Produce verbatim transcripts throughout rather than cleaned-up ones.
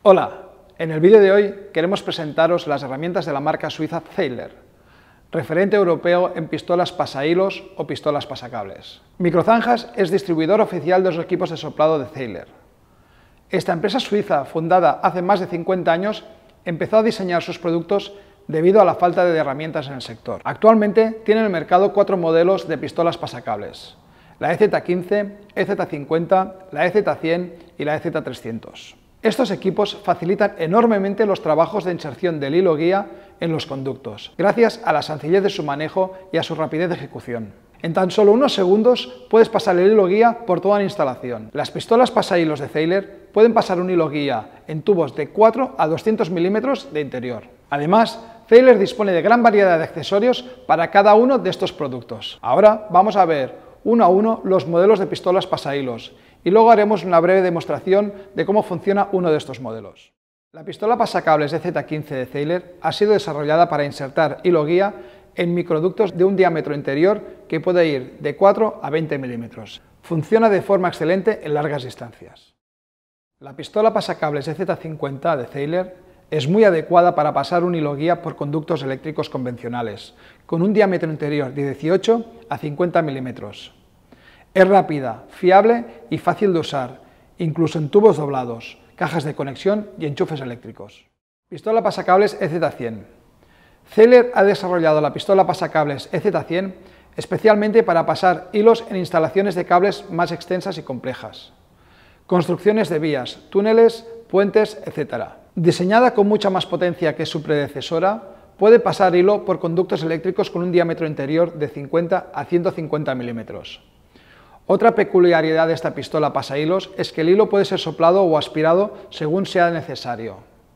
Hola, en el vídeo de hoy queremos presentaros las herramientas de la marca suiza Zeiler, referente europeo en pistolas pasahilos o pistolas pasacables. Microzanjas es distribuidor oficial de los equipos de soplado de Zeiler. Esta empresa suiza, fundada hace más de cincuenta años, empezó a diseñar sus productos debido a la falta de herramientas en el sector. Actualmente tiene en el mercado cuatro modelos de pistolas pasacables: la E Z quince, E Z cincuenta, la E Z cien y la E Z trescientos. Estos equipos facilitan enormemente los trabajos de inserción del hilo guía en los conductos, gracias a la sencillez de su manejo y a su rapidez de ejecución. En tan solo unos segundos puedes pasar el hilo guía por toda la instalación. Las pistolas pasahilos de Zeiler pueden pasar un hilo guía en tubos de cuatro a doscientos milímetros de interior. Además, Zeiler dispone de gran variedad de accesorios para cada uno de estos productos. Ahora vamos a ver uno a uno los modelos de pistolas pasahilos y luego haremos una breve demostración de cómo funciona uno de estos modelos. La pistola pasacables E Z quince de Zeiler ha sido desarrollada para insertar hilo guía en microductos de un diámetro interior que puede ir de cuatro a veinte milímetros. Funciona de forma excelente en largas distancias. La pistola pasacables E Z cincuenta de Zeiler es muy adecuada para pasar un hilo guía por conductos eléctricos convencionales, con un diámetro interior de dieciocho a cincuenta milímetros. Es rápida, fiable y fácil de usar, incluso en tubos doblados, cajas de conexión y enchufes eléctricos. Pistola pasacables E Z cien. Zeiler ha desarrollado la pistola pasacables E Z cien especialmente para pasar hilos en instalaciones de cables más extensas y complejas, construcciones de vías, túneles, puentes, etcétera. Diseñada con mucha más potencia que su predecesora, puede pasar hilo por conductos eléctricos con un diámetro interior de cincuenta a ciento cincuenta milímetros. Otra peculiaridad de esta pistola pasahilos es que el hilo puede ser soplado o aspirado según sea necesario.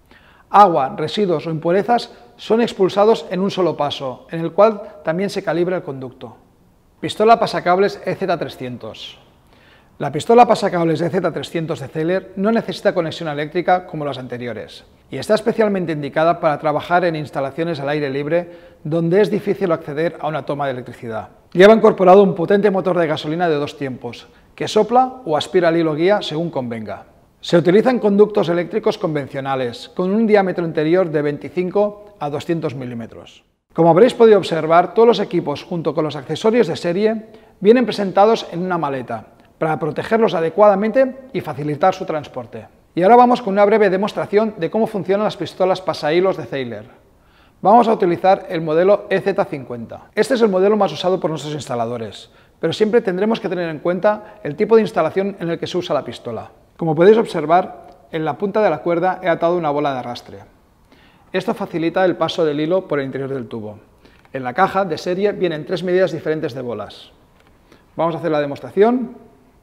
Agua, residuos o impurezas son expulsados en un solo paso, en el cual también se calibra el conducto. Pistola pasacables E Z trescientos. La pistola pasacables E Z trescientos de Zeiler no necesita conexión eléctrica como las anteriores y está especialmente indicada para trabajar en instalaciones al aire libre donde es difícil acceder a una toma de electricidad. Lleva incorporado un potente motor de gasolina de dos tiempos que sopla o aspira el hilo guía según convenga. Se utilizan conductos eléctricos convencionales con un diámetro interior de veinticinco a doscientos milímetros. Como habréis podido observar, todos los equipos junto con los accesorios de serie vienen presentados en una maleta para protegerlos adecuadamente y facilitar su transporte. Y ahora vamos con una breve demostración de cómo funcionan las pistolas pasahilos de Zeiler. Vamos a utilizar el modelo E Z cincuenta. Este es el modelo más usado por nuestros instaladores, pero siempre tendremos que tener en cuenta el tipo de instalación en el que se usa la pistola. Como podéis observar, en la punta de la cuerda he atado una bola de arrastre. Esto facilita el paso del hilo por el interior del tubo. En la caja de serie vienen tres medidas diferentes de bolas. Vamos a hacer la demostración.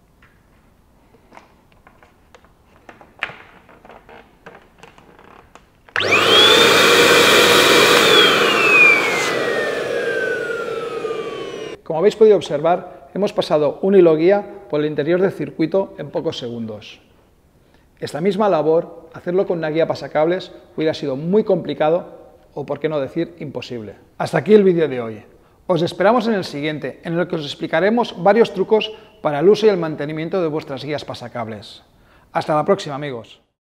Como habéis podido observar, hemos pasado un hilo guía por el interior del circuito en pocos segundos. Esta misma labor, hacerlo con una guía pasacables, hubiera sido muy complicado o, por qué no decir, imposible. Hasta aquí el vídeo de hoy. Os esperamos en el siguiente, en el que os explicaremos varios trucos para el uso y el mantenimiento de vuestras guías pasacables. Hasta la próxima, amigos.